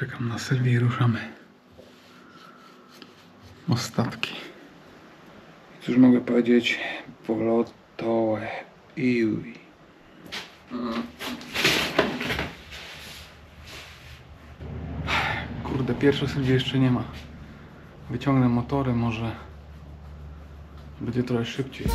Czekam na Sylwię i ruszamy. Ostatki. Cóż mogę powiedzieć? Polotowe. Iuj. Kurde, pierwsze Sylwii jeszcze nie ma. Wyciągnę motory, może będzie trochę szybciej.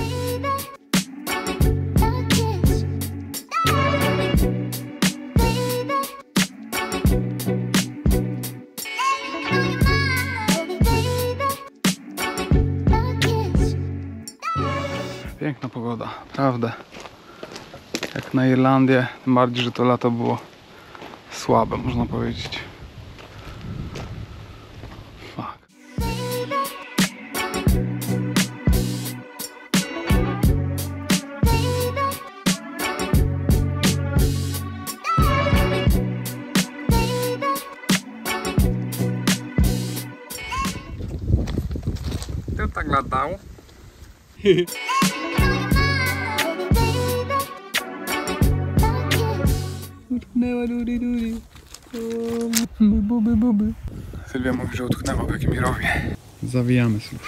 Piękna pogoda, naprawdę. Jak na Irlandię, tym bardziej, że to lato było słabe, można powiedzieć. Fuck. Kto tak latał? Utknęła dudy. Buby. Sylwia mówi, że utknęła w jakim rowie. Zawijamy sobie.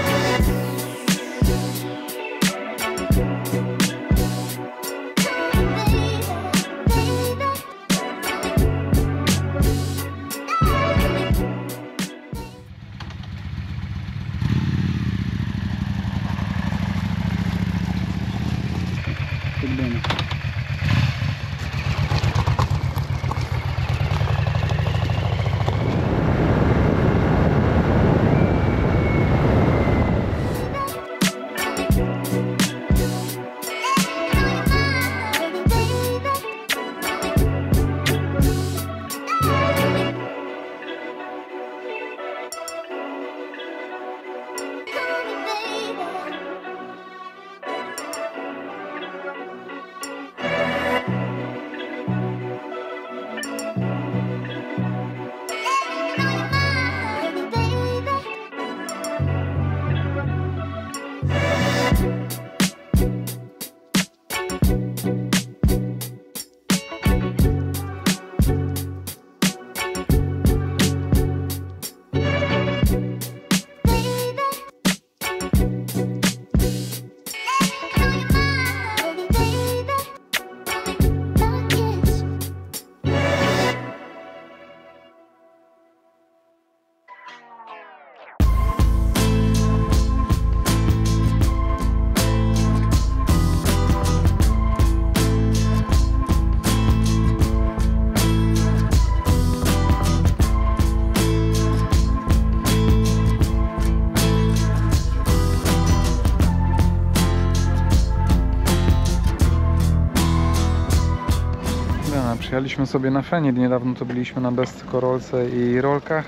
Przyjechaliśmy sobie na Fenit, niedawno to byliśmy na deskorolce i rolkach,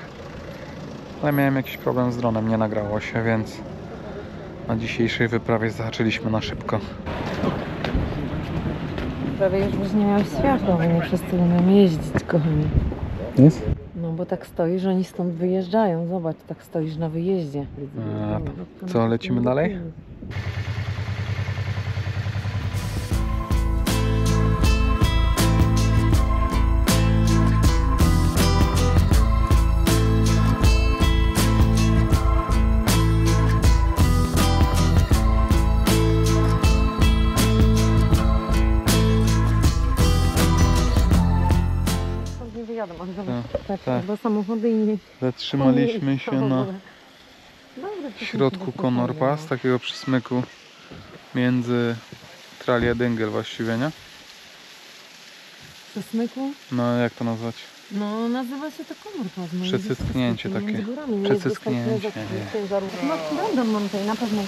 ale miałem jakiś problem z dronem, nie nagrało się, więc na dzisiejszej wyprawie zahaczyliśmy na szybko. Prawie już byś nie miał światła, bo nie wszyscy umieją jeździć, kochani. Jest? No bo tak stoisz, oni stąd wyjeżdżają, zobacz, tak stoisz na wyjeździe. Co, lecimy dalej? Tak, bo samochody i nie... Zatrzymaliśmy się na środku Conor Pass, takiego przysmyku między Tralee Dingle właściwie, nie? Przysmyku? No jak to nazwać? No nazywa się to Conor Pass. No, przecysknięcie takie. Przecysknięcie. No będą mam tutaj na pewno.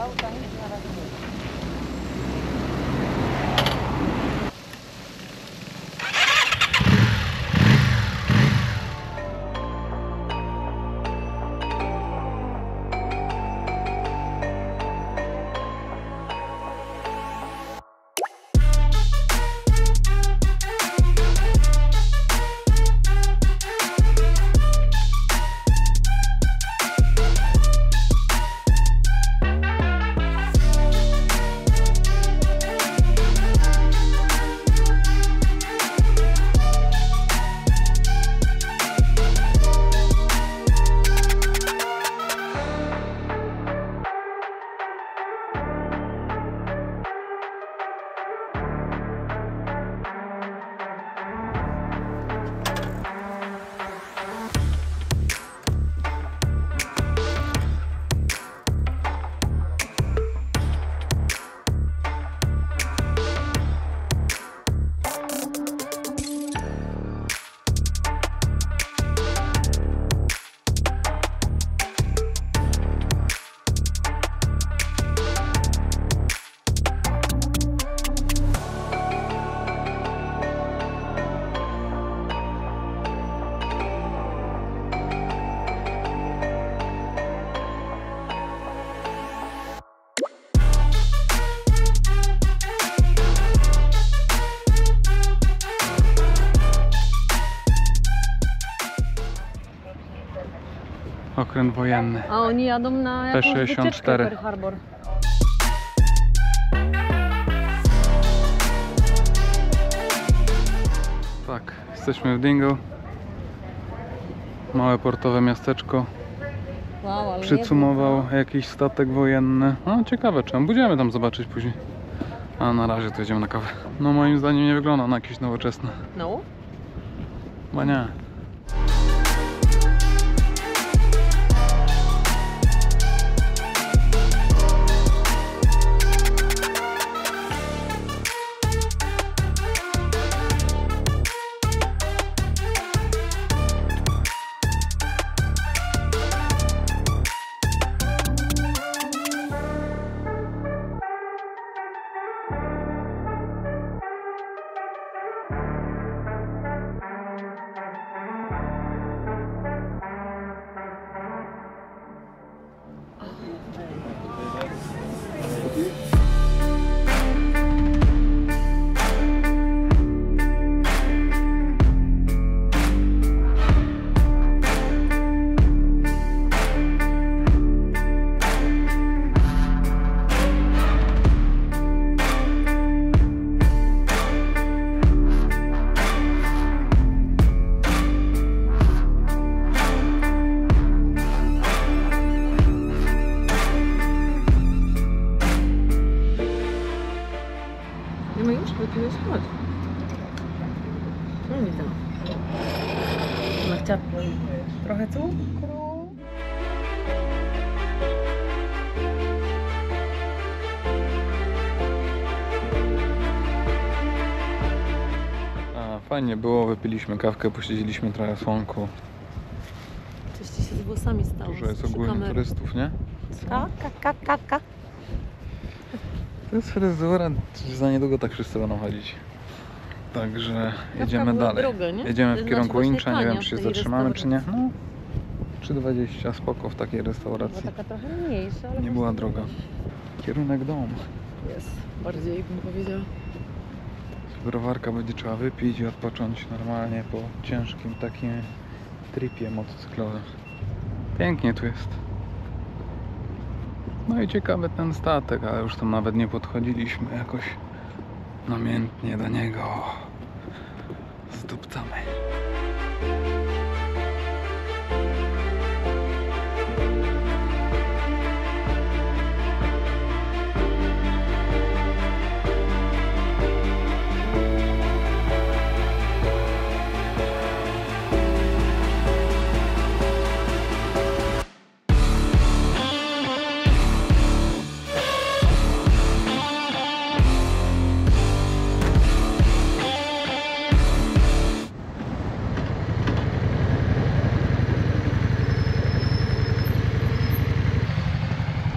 auta nic na razie nie. Okręt wojenny. A oni jadą na jakąś P64. wycieczkę Pearl Harbor. Tak, jesteśmy w Dingle. Małe portowe miasteczko. Wow, ale Przycumował jakiś statek wojenny. No ciekawe czemu. Będziemy tam zobaczyć później. A na razie to jedziemy na kawę. No moim zdaniem nie wygląda na jakieś nowoczesne. No? Chyba nie. Nie ma już? Wypiłeś? Chodź. No widzę. Ona chciała trochę cukru. A, fajnie było, wypiliśmy kawkę, posiedzieliśmy trochę w słonku. Coś ci się z włosami stało. Dużo jest przy ogólnie kamerze. turystów, nie? Ka. To jest fryzura, za niedługo tak wszyscy będą chodzić. Także jedziemy była dalej. droga, nie? Jedziemy To w jest kierunku właśnie Incza, nie tania wiem w czy się tej zatrzymamy czy nie. restauracji. No, 3,20 spoko w takiej Była restauracji. taka trochę mniejsza, ale Nie była droga. Kierunek dom. jest. Bardziej bym powiedziała. Browarka będzie trzeba wypić i odpocząć normalnie po ciężkim takim tripie motocyklowym. Pięknie tu jest. No i ciekawy ten statek, ale już tam nawet nie podchodziliśmy jakoś namiętnie do niego. Zdupcamy.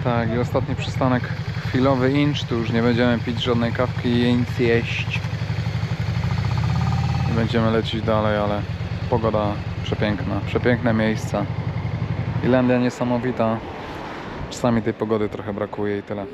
Tak, i ostatni przystanek chwilowy Incz. Tu już nie będziemy pić żadnej kawki i nic jeść. I będziemy lecieć dalej, ale pogoda przepiękna, przepiękne miejsca. Irlandia niesamowita. Czasami tej pogody trochę brakuje i tyle.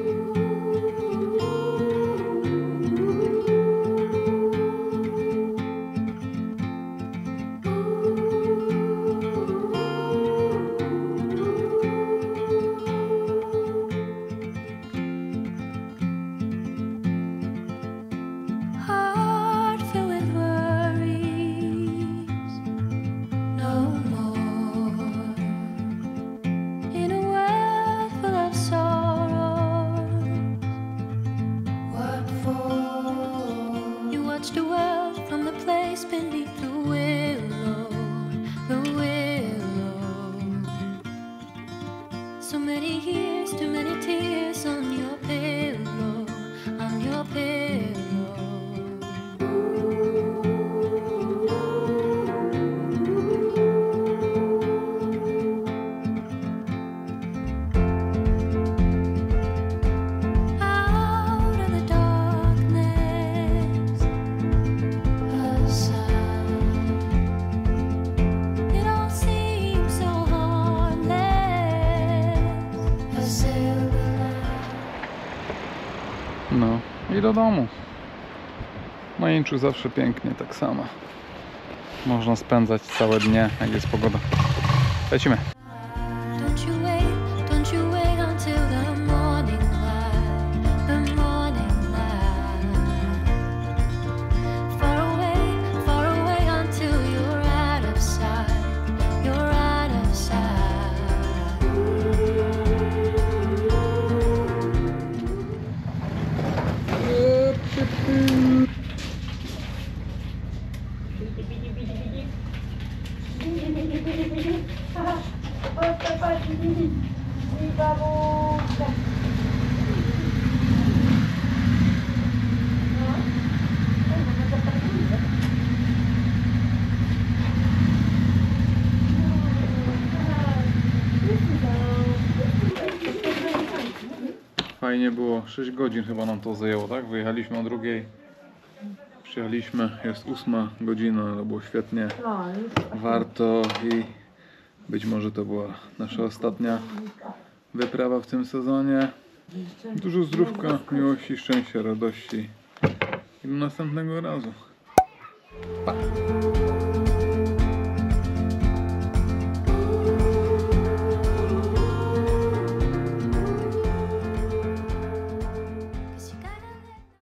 Heart filled with worries, no more. In a world full of sorrows, what for? You watch the world from the place beneath the willow, the willow. So many years, too many tears on your pillow, on your pillow. Out of the darkness, a sound. It all seems so harmless. A silver No i do domu. Na Inczu zawsze pięknie, tak samo. Można spędzać całe dnie, jak jest pogoda. Lecimy. Don't you wait until the morning light, the morning light. Far away until you're out of sight, you're out of sight. Fajnie było, 6 godzin chyba nam to zajęło, tak? Wyjechaliśmy o 2:00, przyjechaliśmy, jest 8 godzina, ale było świetnie. Warto i być może to była nasza ostatnia wyprawa w tym sezonie. Dużo zdrówka, miłości, szczęścia, radości i do następnego razu. Pa!